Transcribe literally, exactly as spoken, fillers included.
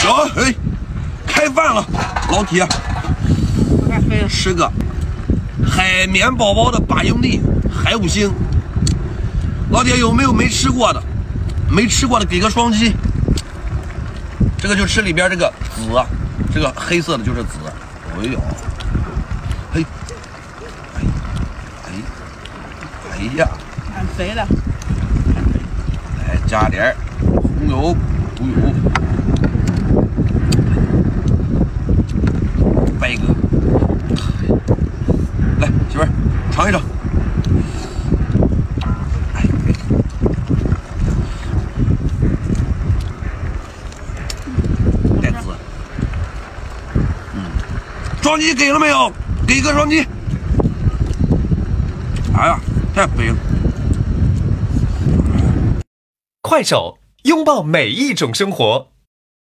行，哎，开饭了，老铁，吃个海绵宝宝的八英里海五星。老铁有没有没吃过的？没吃过的给个双击。这个就吃里边这个籽，这个黑色的就是籽。哎呦，嘿，哎，哎，哎呀， 蛮肥的。 来加点红油、猪油。 掰一个，来，媳妇儿尝一尝。哎，带籽。嗯，双击给了没有？给个双击。哎呀，太肥了。 快手，拥抱每一种生活。